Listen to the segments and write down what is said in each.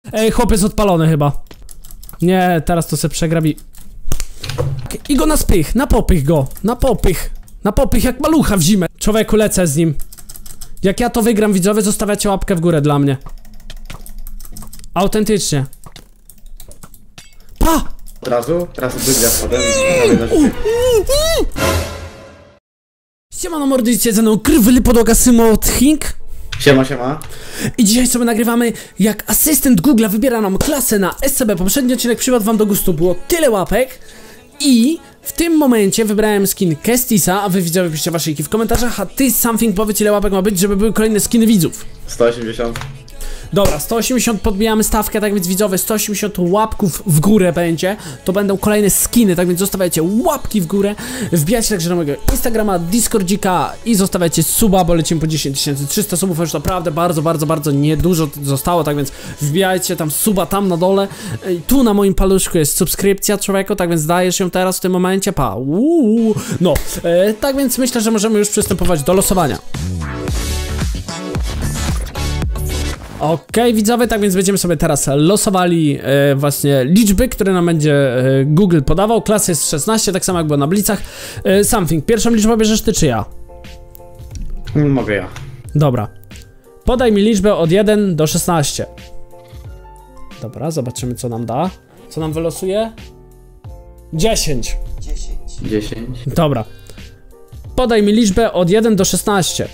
Ej, chłopiec odpalony chyba. Nie, teraz to se przegrabi. I go na spych, na popych go. Na popych. Na popych jak malucha w zimę. Człowieku, lecę z nim. Jak ja to wygram, widzowie, zostawiacie łapkę w górę dla mnie. Autentycznie. Pa! Od razu? Teraz odbygnia wchodem. Siemano mordy, dzisiaj ze mną Krywly Podłoga Symo od Hink. Siema, siema. I dzisiaj sobie nagrywamy, jak asystent Google'a wybiera nam klasę na SCB. Poprzedni odcinek przypadł wam do gustu, było tyle łapek. I w tym momencie wybrałem skin Kestisa, a wy widzowie piszcie wasze w komentarzach, a ty Something powiedz ile łapek ma być, żeby były kolejne skiny widzów. 180. Dobra, 180 podbijamy stawkę, tak więc widzowie, 180 łapków w górę będzie. To będą kolejne skiny, tak więc zostawiajcie łapki w górę. Wbijajcie także na mojego Instagrama, Discordzika i zostawiajcie suba, bo lecimy po 10 300 subów, już naprawdę bardzo niedużo zostało, tak więc wbijajcie tam suba tam na dole. Tu na moim paluszku jest subskrypcja, człowieku, tak więc dajesz ją teraz w tym momencie, pa. No, tak więc myślę, że możemy już przystępować do losowania. Okej, widzowie, tak więc będziemy sobie teraz losowali właśnie liczby, które nam będzie Google podawał. Klasa jest 16, tak samo jak było na Blitzach. Something, pierwszą liczbę bierzesz ty czy ja? Mogę ja. Dobra. Podaj mi liczbę od 1 do 16. Dobra, zobaczymy co nam da. Co nam wylosuje? 10. 10. Dobra. Podaj mi liczbę od 1 do 16.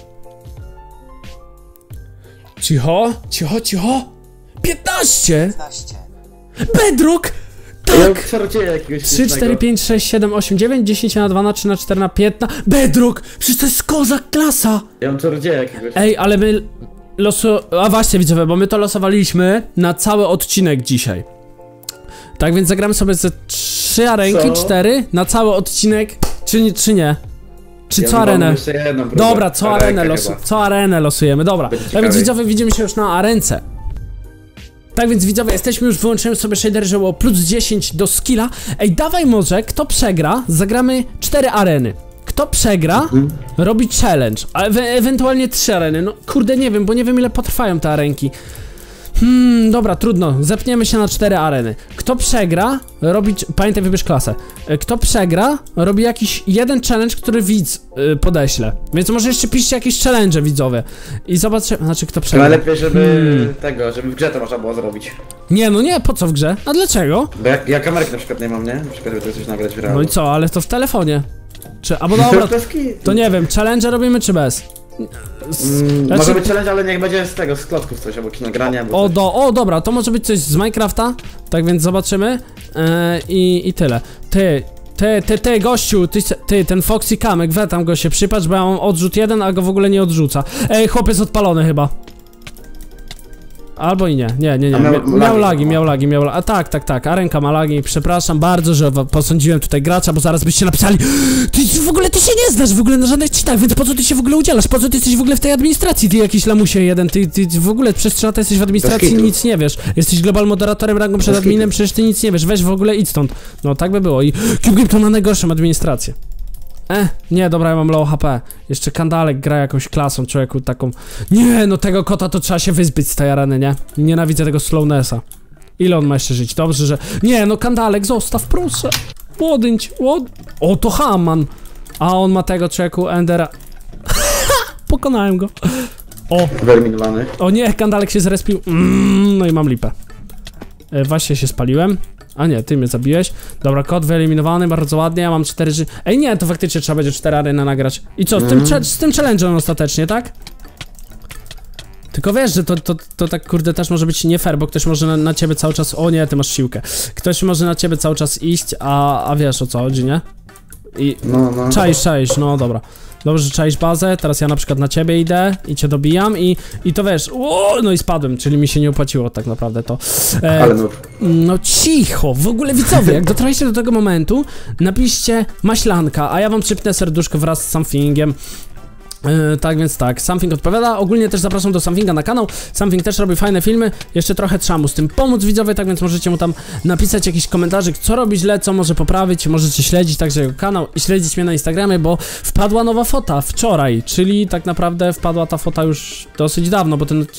Cicho, cicho, cicho. 15! 15. Bedrock! Tak! Ja jakiegoś 3, 4, 5, 6, 7, 8, 9, 10 na 2 na 3 na 4 na 15. Bedrock! Przecież to jest kozak klasa! Ja mam czarodzieja jakiegoś. Ej, ale my a właśnie widzowie, bo my to losowaliśmy na cały odcinek dzisiaj. Tak więc zagramy sobie ze 3 arenki, 4 na cały odcinek. Czy nie? Czy Ja co arenę? Dobra, co arenę losujemy, dobra. Tak więc widzowie, widzimy się już na arence. Tak więc widzowie, jesteśmy już, wyłączyłem sobie shader, że było plus 10 do skilla. Ej, dawaj może, kto przegra, zagramy 4 areny. Kto przegra, robi challenge, a ewentualnie 3 areny. No kurde, nie wiem, bo nie wiem ile potrwają te arenki. Dobra, trudno, zepniemy się na 4 areny. Kto przegra, robi... Pamiętaj, wybierz klasę. Kto przegra, robi jakiś jeden challenge, który widz podeśle. Więc może jeszcze piszcie jakieś challenge, widzowie. I zobaczymy, znaczy kto przegra. Najlepiej, żeby żeby w grze to można było zrobić. Nie, no nie, po co w grze? A dlaczego? Bo ja kamerki na przykład nie mam, nie? Na przykład żeby coś nagrać w realu. No i co, ale to w telefonie. Czy, albo dobra, to nie wiem, challenge robimy czy bez? Znaczy... Może być challenge, ale niech będzie z tego, z klocków coś, albo jakieś nagrania, o, dobra, to może być coś z Minecrafta. Tak więc zobaczymy. I tyle. Ty, gościu, ten Foxy Kamek, we tam go się przypatrz, bo ja mam odrzut 1, a go w ogóle nie odrzuca. Ej, chłopiec odpalony chyba. Albo i nie. Miał lagi. A tak, Arenka ma lagi, przepraszam bardzo, że posądziłem tutaj gracza, bo zaraz byście napisali: ty w ogóle się nie znasz w ogóle na żadnych cheatach, więc po co ty się w ogóle udzielasz? Po co ty jesteś w ogóle w tej administracji? Ty jakiś lamusie jeden, ty w ogóle przez 3 lata jesteś w administracji, nic nie wiesz. Jesteś global moderatorem, rangą przed adminem, przecież ty nic nie wiesz, weź w ogóle idź stąd. No tak by było i Cube to ma najgorszą administrację. Nie, dobra, ja mam low HP. Jeszcze Kandalek gra jakąś klasą, człowieku, taką... Nie, no tego kota to trzeba się wyzbyć z tej areny, nie? Nienawidzę tego slownessa. Ile on ma jeszcze żyć? Dobrze, że... Nie, no Kandalek, zostaw, proszę. O, to Haman. A on ma tego, człowieku, Endera. Pokonałem go. O. Wyeliminowany. O nie, Kandalek się zrespił. No i mam lipę. Właśnie się spaliłem. A nie, ty mnie zabiłeś. Dobra, kot wyeliminowany, bardzo ładnie, ja mam 4 życia. Ej, nie, to faktycznie trzeba będzie 4 areny nagrać. I co, z tym challenge'em ostatecznie, tak? Tylko wiesz, że to tak kurde też może być nie fair, bo ktoś może na ciebie cały czas... O nie, ty masz siłkę. Ktoś może na ciebie cały czas iść, a wiesz o co chodzi, nie? I... No. Czaisz, no dobra. Dobrze, że czaisz bazę, teraz ja na przykład na ciebie idę i cię dobijam i to wiesz, no i spadłem, czyli mi się nie opłaciło tak naprawdę to. Ale no cicho, w ogóle widzowie, jak dotrwaliście do tego momentu, napiszcie maślanka, a ja wam przypnę serduszko wraz z Somethingiem. Tak więc tak, Something odpowiada, ogólnie też zapraszam do Somethinga na kanał. Something też robi fajne filmy, jeszcze trochę trzeba mu z tym pomóc, widzowie, tak więc możecie mu tam napisać jakiś komentarzyk, co robi źle, co może poprawić, możecie śledzić także jego kanał i śledzić mnie na Instagramie, bo wpadła nowa fota wczoraj, czyli tak naprawdę wpadła ta fota już dosyć dawno, bo ten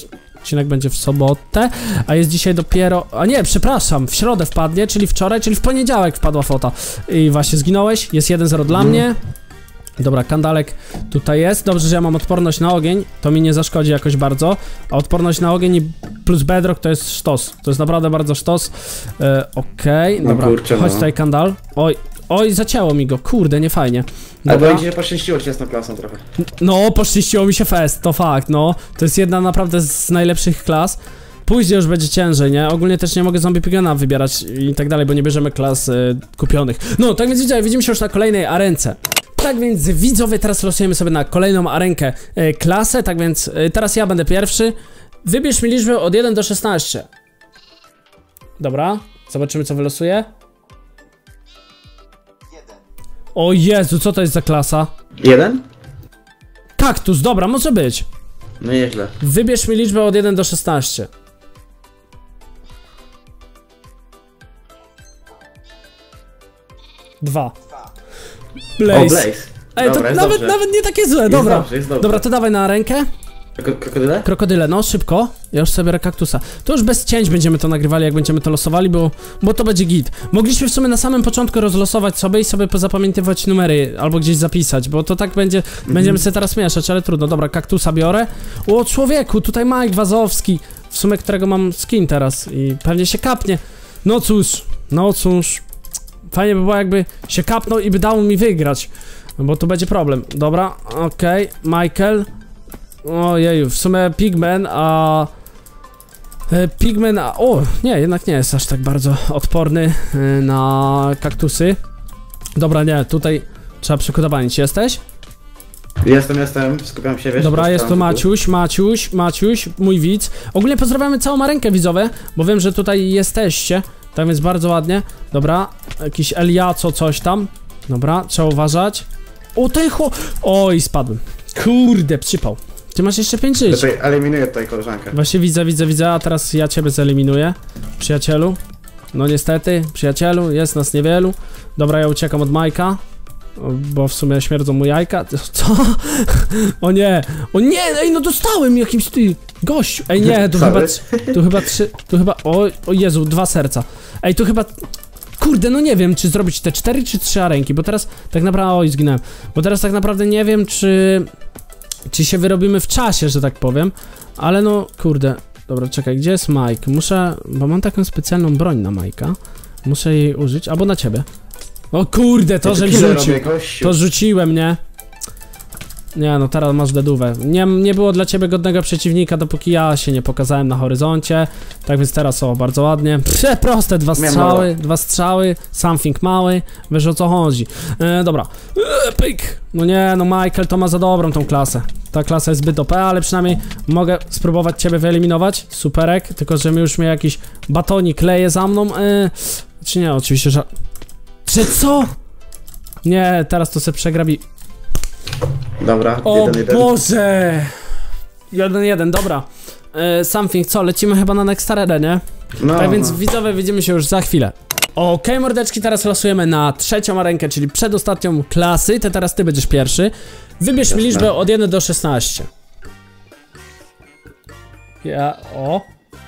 odcinek będzie w sobotę, a jest dzisiaj dopiero... A nie, przepraszam, w środę wpadnie, czyli wczoraj, czyli w poniedziałek wpadła fota. I właśnie zginąłeś, jest 1-0 dla mnie. Dobra, kandalek tutaj jest. Dobrze, że ja mam odporność na ogień, to mi nie zaszkodzi jakoś bardzo. A odporność na ogień i plus bedrock to jest sztos. To jest naprawdę bardzo sztos. Okej, dobra, kurczę, chodź tutaj kandal. Oj, zacięło mi go, kurde, nie fajnie. Albo idzie poszczęściło ci jasną klasą trochę. No, poszczęściło mi się fest, to fakt, no. To jest jedna naprawdę z najlepszych klas. Później już będzie ciężej, nie? Ogólnie też nie mogę zombie pigana wybierać i tak dalej, bo nie bierzemy klas kupionych. No, tak więc widzimy się już na kolejnej arence. Tak więc widzowie, teraz losujemy sobie na kolejną arenkę klasę, tak więc teraz ja będę pierwszy. Wybierz mi liczbę od 1 do 16. Dobra, zobaczymy co wylosuję. 1. O Jezu, co to jest za klasa? 1? Kaktus, dobra, może być. No nieźle. Wybierz mi liczbę od 1 do 16. 2. Blaze. O, Blaze. Ej, to Dobra, jest nawet dobrze. nie takie złe, Jest dobra. dobrze, jest dobrze. Dobra, to dawaj na rękę. Krokodyle? Krokodyle, no szybko. Ja już sobie biorę kaktusa. To już bez cięć będziemy to nagrywali, jak będziemy to losowali, bo to będzie git. Mogliśmy w sumie na samym początku rozlosować sobie i sobie pozapamiętywać numery, albo gdzieś zapisać, bo to tak będzie, będziemy sobie teraz mieszać, ale trudno. Dobra, kaktusa biorę. O człowieku, tutaj Mike Wazowski, w sumie którego mam skin teraz i pewnie się kapnie. No cóż. Fajnie by było jakby się kapnął i by dało mi wygrać, bo to będzie problem. Dobra, okej, Michael. Ojeju, w sumie Pigman, o, nie, jednak nie jest aż tak bardzo odporny na kaktusy. Dobra, nie, tutaj trzeba przekudowanić. Jesteś? Jestem, skupiam się, wiesz. Dobra, jest to Maciuś, mój widz. Ogólnie pozdrawiamy całą arenkę, widzowie, bo wiem, że tutaj jesteście. Tak więc bardzo ładnie. Dobra, jakiś Eliaco, coś tam. Dobra, trzeba uważać. O, oj, spadłem. Kurde, przypał. Ty masz jeszcze 5 żyć. Tutaj eliminuję tutaj koleżankę. Właśnie widzę, a teraz ja ciebie zeliminuję. Przyjacielu. No niestety, przyjacielu, jest nas niewielu. Dobra, ja uciekam od Majka, bo w sumie śmierdzą mu jajka. Co? O nie, ej, no dostałem jakimś ty gościu. Ej, nie, tu chyba, o Jezu, 2 serca. Ej, tu chyba... Kurde, no nie wiem, czy zrobić te 4 czy 3 arenki, bo teraz tak naprawdę... Oj, zginąłem. Bo teraz tak naprawdę nie wiem, czy się wyrobimy w czasie, że tak powiem. Ale no, kurde. Dobra, czekaj, gdzie jest Mike? Muszę... Bo mam taką specjalną broń na Majka. Muszę jej użyć, albo na ciebie. O kurde, to żem rzucił. To rzuciłem, nie? Nie, no teraz masz dedówę. Nie było dla ciebie godnego przeciwnika, dopóki ja się nie pokazałem na horyzoncie. Tak więc teraz, o, bardzo ładnie. Proste, 2 strzały, something mały. Wiesz o co chodzi. Dobra. Pyk. No nie, no Michael to ma za dobrą tą klasę. Ta klasa jest zbyt OP, ale przynajmniej mogę spróbować ciebie wyeliminować. Superek, tylko że już mnie jakiś batonik leje za mną. Czy nie, oczywiście, że... Czy co? Nie, teraz to se przegrabi. Dobra, o 1-1. Boże! 1-1, dobra. Something, co? Lecimy chyba na Next Arenę, nie? No, tak więc widzowie, widzimy się już za chwilę. Okej, mordeczki, teraz losujemy na 3. arenkę, czyli przedostatnią klasy. Teraz ty będziesz pierwszy. Wybierz mi liczbę od 1 do 16. Ja... o...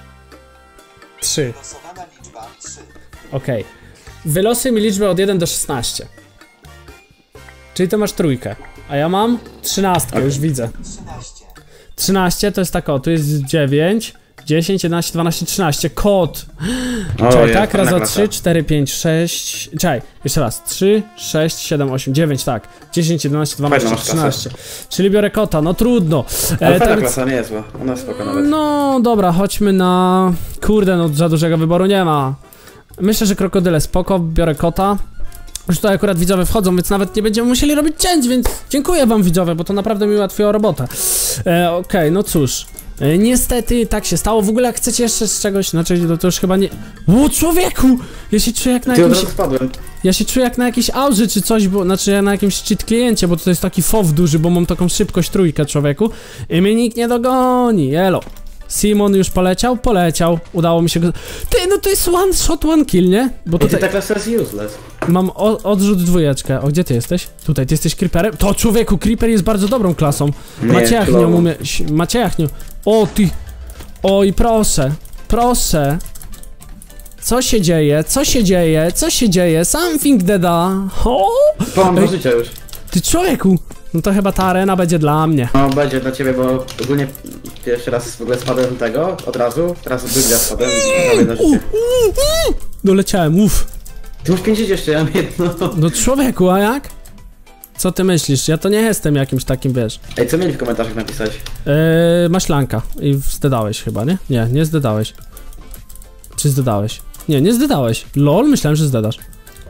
3. Losowana liczba 3. Okej. Wylosuj mi liczbę od 1 do 16. Czyli to masz 3, a ja mam 13, już widzę. 13. 13 to jest tak, o, tu jest 9, 10, 11, 12, 13, kod. O, Czekaj, jest, tak, raz, fajna dwa, 3, 4, 5, 6, czekaj, jeszcze raz, 3, 6, 7, 8, 9, tak, 10, 11, 12, Fajna 13, czyli biorę kota, no trudno. Ale fajna więc- klasa, nie jest zła, ona jest spoko nawet. No, dobra, chodźmy na... Kurde, no za dużego wyboru nie ma. Myślę, że krokodyle spoko, biorę kota. Już tutaj akurat widzowie wchodzą, więc nawet nie będziemy musieli robić cięć, więc dziękuję wam widzowie, bo to naprawdę mi ułatwiło robotę. Okej, no cóż. Niestety tak się stało. W ogóle jak chcecie jeszcze z czegoś, znaczy to już chyba nie... O człowieku! Ja się czuję jak na Ty od jakimś... razu spadłem. Ja się czuję jak na jakiejś aurze czy coś, bo... Znaczy na jakimś cheat kliencie, bo to jest taki fow duży, bo mam taką szybkość 3, człowieku. I mnie nikt nie dogoni, elo. Simon już poleciał? Poleciał. Udało mi się go... Ty, no to jest one shot, one kill, nie? Bo Tutaj... tutaj ta klasa jest useless. mam odrzut 2. O, gdzie ty jesteś? Tutaj, ty jesteś creeperem? To człowieku, creeper jest bardzo dobrą klasą. Nie, Maciejach chillowo. nią umie... Maciejach nią... O, ty... Oj, proszę, proszę. Co się dzieje? Co się dzieje? Co się dzieje? Something deda. O! Mam 2 życia już. Ty człowieku! No to chyba ta arena będzie dla mnie. No będzie dla ciebie, bo ogólnie pierwszy raz w ogóle spadłem tego od razu. Teraz drugi raz spadłem. Mam 1 życie. Doleciałem, uff. Ty masz 5 jeszcze, ja mam 1. No człowieku, a jak? Co ty myślisz? Ja to nie jestem jakimś takim, wiesz. Ej, co mieli w komentarzach napisać? Maślanka. I zdedałeś chyba, nie? Nie, nie zdedałeś. Czy zdedałeś? Nie, nie zdedałeś. LOL, myślałem, że zdedasz.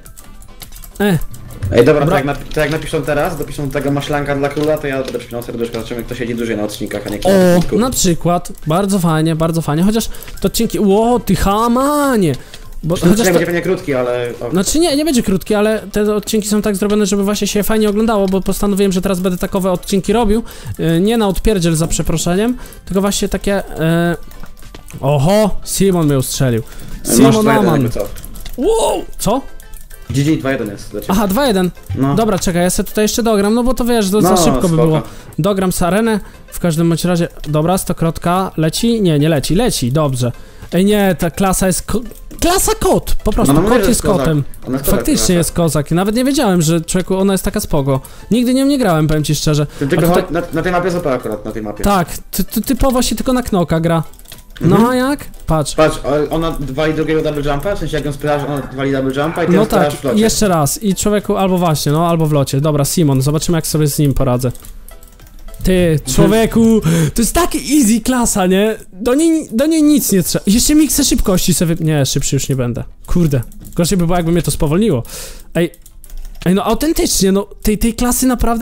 Ej, dobra, to jak napiszą teraz, dopiszą tego maślanka dla króla, to ja będę przypinał serduszko, zobaczymy kto siedzi dłużej na odcinkach, a nie kto. O, na przykład. Bardzo fajnie, bardzo fajnie. Chociaż te odcinki... Ło, ty hamanie! Bo chociaż będzie pewnie krótki, ale... Znaczy nie będzie krótki, ale te odcinki są tak zrobione, żeby właśnie się fajnie oglądało, bo postanowiłem, że teraz będę takowe odcinki robił. Nie na odpierdziel za przeproszeniem, tylko właśnie takie... Oho, Simon mnie ustrzelił. Simon Aman. Wow, co? GG 2-1 jest dla ciebie. Aha, 2-1. No. Dobra, czekaj, ja sobie tutaj jeszcze dogram, no bo to wiesz, to za szybko by było. Dogram z arenę, w każdym bądź razie... Dobra, 100-krotka. Leci? Nie, nie leci, leci, dobrze. Ej, nie, ta klasa jest... Klasa kot! Po prostu, no, kot jest kotem. Faktycznie jest kozak. Nawet nie wiedziałem, że człowieku, ona jest taka spoko. Nigdy nią nie grałem, powiem ci szczerze. Tylko tutaj... na tej mapie jest OP akurat, na tej mapie. Tak, typowo się tylko na knoka gra. No a jak? Patrz. Patrz, ona wali drugiego double jumpa, w sensie jak ją spytasz, ona wali double jumpa i ty ją tak, w locie. Jeszcze raz. I człowieku, albo właśnie, no, albo w locie. Dobra, Simon, zobaczymy jak sobie z nim poradzę. Ty, człowieku, to jest tak easy klasa, nie? Do niej nic nie trzeba. Jeszcze miksę szybkości sobie... Nie, szybszy już nie będę. Kurde. Gorzej by było, jakby mnie to spowolniło. Ej, no autentycznie, no, tej klasy naprawdę...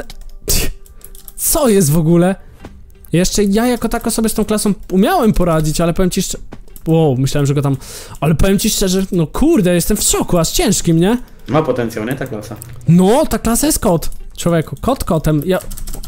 Co jest w ogóle? Jeszcze ja jako tako sobie z tą klasą umiałem poradzić, ale powiem ci szczerze... Wow, myślałem, że go tam... Ale powiem ci szczerze, no kurde, jestem w szoku, aż ciężkim, nie? Ma potencjał, nie? Ta klasa. No, ta klasa jest kot. Człowieku, kot kotem. Ja...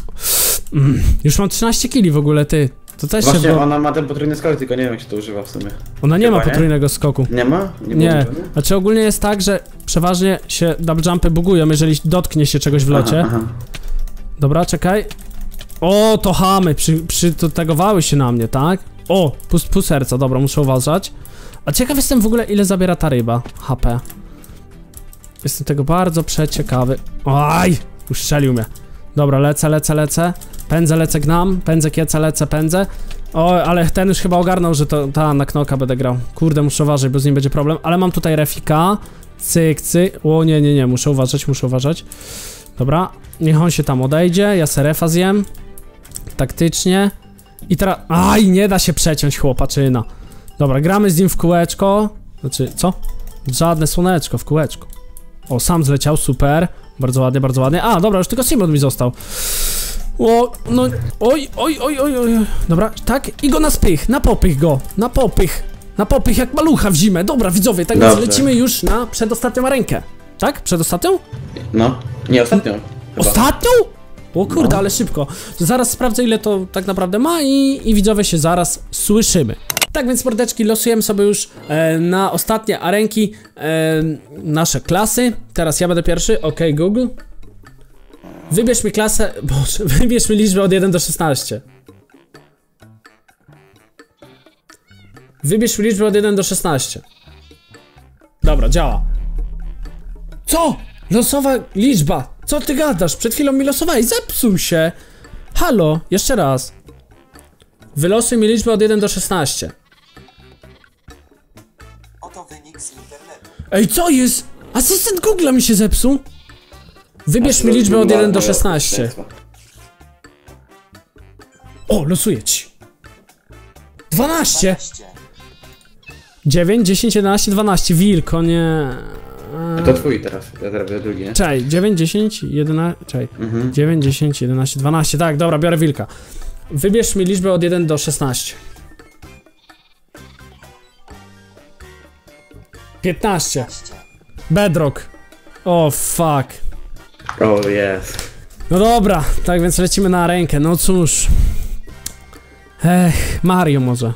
już mam 13 kili w ogóle, ty. To też właśnie, ona ma ten potrójny skok, tylko nie wiem jak się to używa w sumie. Ona nie ma potrójnego skoku. Nie ma? Nie. Znaczy ogólnie jest tak, że przeważnie się double jumpy bugują, jeżeli dotknie się czegoś w locie. Aha. Dobra, czekaj. O, to chamy, przytegowały się na mnie, tak? O, pół serca, dobra, muszę uważać. A ciekaw jestem w ogóle, ile zabiera ta ryba HP. Jestem tego bardzo przeciekawy. Oj, uszczelił mnie. Dobra, lecę. Pędzę, lecę gnam, pędzę, kiecę, lecę, pędzę. O, ale ten już chyba ogarnął, że to na knoka będę grał. Kurde, muszę uważać, bo z nim będzie problem. Ale mam tutaj refika. Cyk. O, nie, muszę uważać. Dobra, niech on się tam odejdzie, ja se refa zjem. Taktycznie. I teraz... Aj, nie da się przeciąć chłopaczyna. Dobra, gramy z nim w kółeczko. Znaczy, co? Żadne słoneczko, w kółeczko. O, sam zleciał, super. Bardzo ładnie. A, dobra, już tylko Simon mi został. O, no... Oj. Dobra, tak? I go na spych, na popych go. Na popych jak malucha w zimę. Dobra, widzowie, tak więc lecimy już na przedostatnią arenkę. Tak? Przedostatnią? No, nie, ostatnią. Ostatnią? O kurde, ale szybko. Zaraz sprawdzę, ile to tak naprawdę ma i widzowie się zaraz słyszymy. Tak więc, mordeczki, losujemy sobie już na ostatnie arenki nasze klasy. Teraz ja będę pierwszy. Ok, Google. Wybierz mi klasę... Boże, wybierz mi liczbę od 1 do 16. Wybierz mi liczbę od 1 do 16. Dobra, działa. Co? Losowa liczba. Co ty gadasz? Przed chwilą mi losowałeś. Zepsuł się. Halo, jeszcze raz. Wylosuj mi liczbę od 1 do 16. Oto wynik z internetu. Ej, co jest? Asystent Google'a mi się zepsuł. Wybierz mi liczbę od 1 do 16. O, losuję ci. 12. 9, 10, 11, 12. Wilko, nie. To twój teraz, ja teraz biorę drugi, nie? Czekaj, 9, 10, 11, czekaj. 9, 10, 11, 12, tak, dobra, biorę wilka. Wybierz mi liczbę od 1 do 16. 15. Bedrock. O, fuck. O, jest. No dobra, tak więc lecimy na rękę, no cóż. Mario może.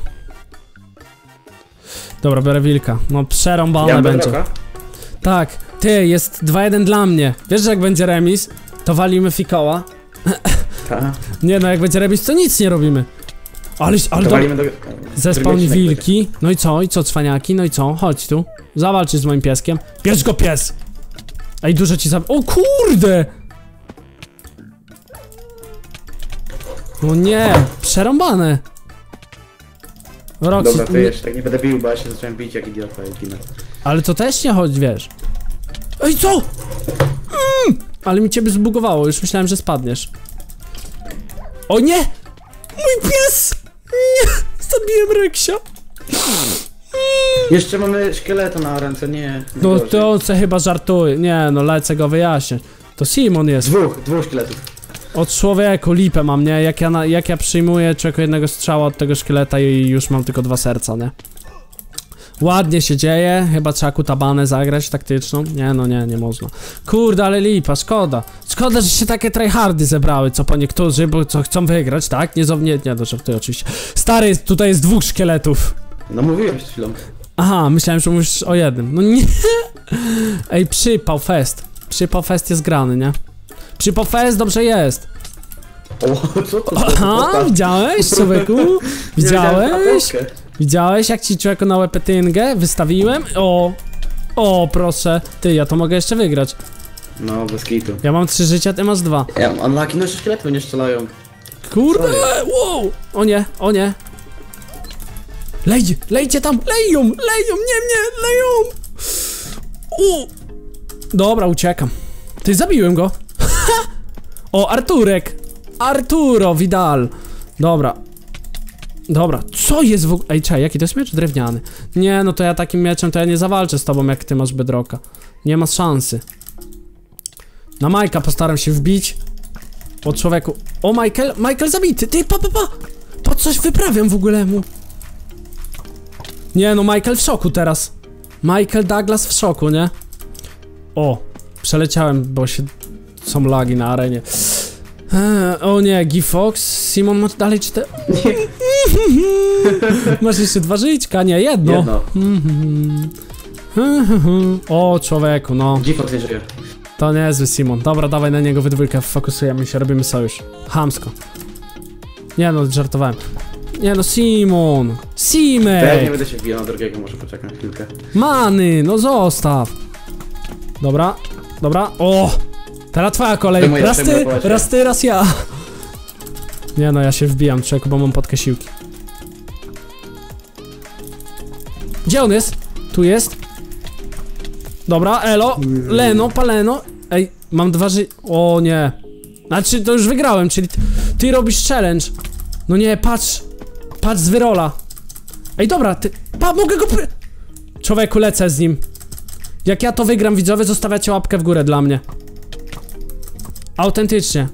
Dobra, biorę wilka. No przerąbane będzie. Tak, ty, jest 2-1 dla mnie. Wiesz, że jak będzie remis, to walimy fikoła. Nie no, jak będzie remis, to nic nie robimy. Ale To walimy do... zespawn drugi odcinek wilki. No i co? I co, cwaniaki? No i co? Chodź tu. Zawalczysz z moim pieskiem. Bierz go, pies! Ej, dużo ci O kurde! O nie, przerąbane. Roxy, Dobra, to jeszcze tak nie będę bił, bo ja się zacząłem bić jak idiota i ginę. ale to też nie chodź, wiesz. Ej, co? Ale mi ciebie zbugowało, już myślałem, że spadniesz. O nie! Mój pies! Nie! Zabiłem Reksia. Jeszcze mamy szkieleta na ręce, nie. No gorzej. to on se chyba żartuje. Nie, no lecę go wyjaśnić. To Simon jest. Dwóch szkieletów. Od człowieku lipę mam, nie? Jak ja przyjmuję człowieku jednego strzała od tego szkieleta i już mam tylko 2 serca, nie? Ładnie się dzieje, chyba trzeba kutabanę zagrać taktyczną. Nie, no nie można. Kurde, ale lipa, szkoda. Szkoda, że się takie tryhardy zebrały, co po niektórzy, bo co chcą wygrać, tak? Nie, to żartuję oczywiście. Stary, tutaj jest 2 szkieletów. No mówiłem przed chwilą. Aha, myślałem, że mówisz o jednym. No nie. Ej, przypał fest. Przypał fest jest grany, nie? Przypał fest dobrze jest. O, co to? Aha, widziałeś, człowieku? Widziałeś? Widziałeś, jak ci człowieku na łepetyngę wystawiłem? O, proszę. Ty, ja to mogę jeszcze wygrać. No, bez kitu. Ja mam 3 życia, ty masz 2. Ja mam unlucky, no jeszcze szkielety nie strzelają. Kurde, wow! O nie. Lejcie tam, leją, nie, leją! Dobra, uciekam. Ty, zabiłem go. O, Arturek. Arturo Vidal. Dobra, co jest w ogóle? Ej, czekaj, jaki to jest miecz drewniany? Nie, no to ja takim mieczem to ja nie zawalczę z tobą, jak ty masz bedrocka. Nie ma szansy. Na Majka postaram się wbić. O, człowieku. O, Michael zabity. Ty, po coś wyprawiam w ogóle mu. Nie, no Michael w szoku teraz. Michael Douglas w szoku, nie? O, przeleciałem, bo są lagi na arenie. O nie, Gifox, Simon ma dalej 4. Masz jeszcze 2 żyćka, nie, jedno. O, człowieku, no. Gifox nie żyje. To niezły Simon. Dobra, dawaj na niego wydwójkę, fokusujemy się, robimy sojusz. Chamsko. Nie no, żartowałem. Nie no, Simon! Ja nie Simek! będę się wbijał na drugiego, może poczekam chwilkę. Many, no zostaw! Dobra. O! Teraz twoja kolej. Raz ty, raz ja. Nie no, ja się wbijam, człowieku, bo mam podkasiłki. Gdzie on jest? Tu jest. Dobra, elo, Leno, paleno. Ej, mam 2 O nie. Znaczy, to już wygrałem, czyli ty robisz challenge. No nie, patrz z wyrola. Ej, dobra, mogę go Człowieku, lecę z nim. Jak ja to wygram, widzowie, zostawiacie łapkę w górę dla mnie. Autentycznie.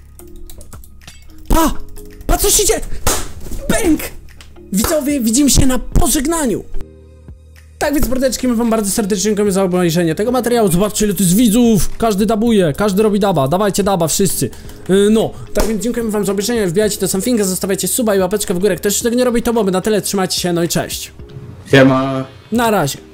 Co się dzieje? Bęk! Widzowie, widzimy się na pożegnaniu. Tak więc, mordeczki, my wam bardzo serdecznie dziękujemy za obejrzenie tego materiału. Zobaczcie, ile to jest widzów. Każdy dabuje, każdy robi daba. Dawajcie daba, wszyscy. No, tak więc dziękujemy wam za obejrzenie. Wbijajcie to sam finga, zostawiajcie suba i łapeczkę w górę. Ktoś tego nie robi, to boby. Na tyle, trzymajcie się, no i cześć. Siema. Na razie.